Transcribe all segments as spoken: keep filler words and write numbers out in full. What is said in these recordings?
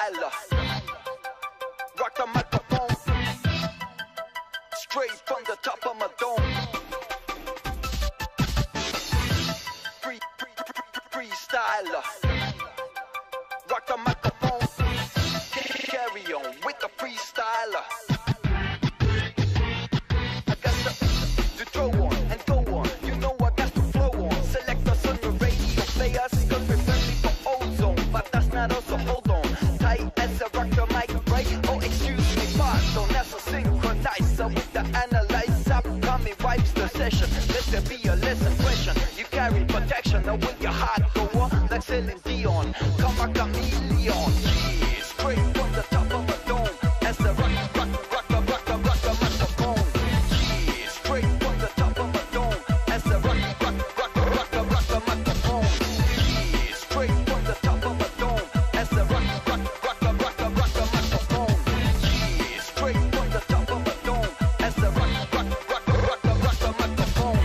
freestyler. Rock the microphone, straight from the top of my dome. Free, free, free, freestyler. Rock the microphone, carry on with the freestyler. I got the, to throw on and go on. You know I got to flow on. Select us on your radio players, cause we're friendly for ozone. But that's not us, so hold on. Tight as a rock the mic, right? Oh, excuse me, pardon. That's a synchronizer with the analyzer. Upcoming wipes the session. Let there be a lesson question. You carry protection, now will your heart go on? Like Celine Dion, come a chameleon. Yeah, straight from the top of a dome. As the rock, rock, rock, rock, rock, rock, rock the microphone. Yeah, straight from the top of a dome. As the rock, rock, rock, rock, rock, rock the microphone. Yeah, straight from the top of a dome. As the rock, rock, rock, rock, rock, rock the microphone. Yeah, straight from the top of a dome. As the rock, rock, rock, rock, rock, rock the microphone.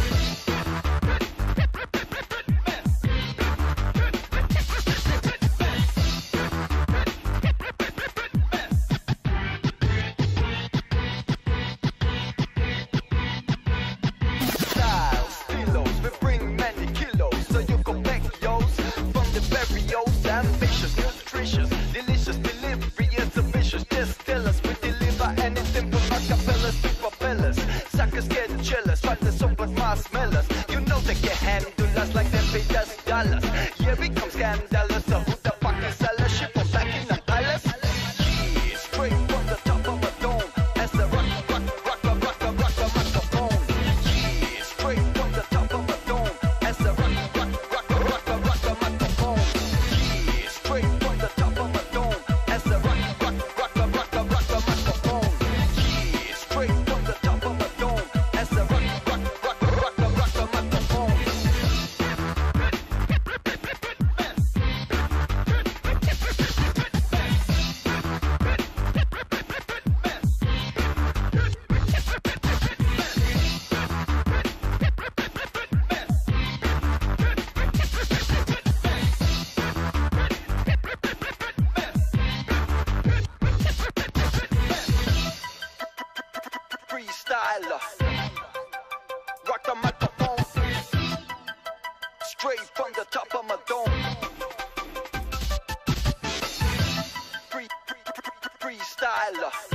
Styles, stilos, we bring many kilos, so you go back yo's. From the barrios, ambitious, nutritious, delicious delivery is ambitious. Just tell us we deliver anything from acapellas to propellers. Suckers get jealous, but the soap marshmallows. You know they can handle us like them pay us dollars. Here we come scandalous, so who the fuck is seller? Ship from back in the palace. Yeah, straight from the top of a dome. As the rock, rock, rock, rock, rock, rock, rock the microphone. Yeah, straight from the top of a dome. As the rock, rock, rock, rock, rock, rock the microphone. Yeah, straight from the top of a dome. As the rock, rock, rock, rock, rock, rock, rock the microphone. Yeah, straight from the top of a dome. As the rock, rock, rock, rock, rock, rock the microphone. Freestyler. Rock the microphone, straight from the top of my dome. Free, free, free, freestyler.